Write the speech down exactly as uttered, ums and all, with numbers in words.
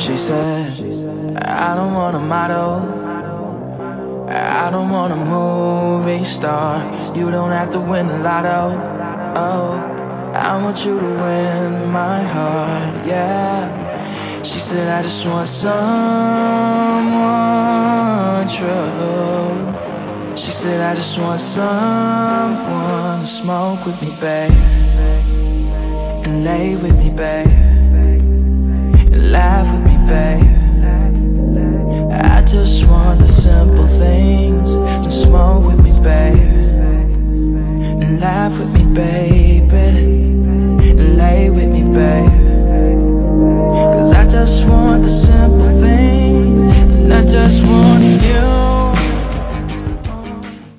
She said, I don't want a model, I don't want a movie star. You don't have to win the lotto. Oh, I want you to win my heart, yeah. She said, I just want someone true. She said, I just want someone to smoke with me, babe, and lay with me, babe, and laugh with me, babe. I just want the simple things. So smoke with me, babe, and laugh with me, babe.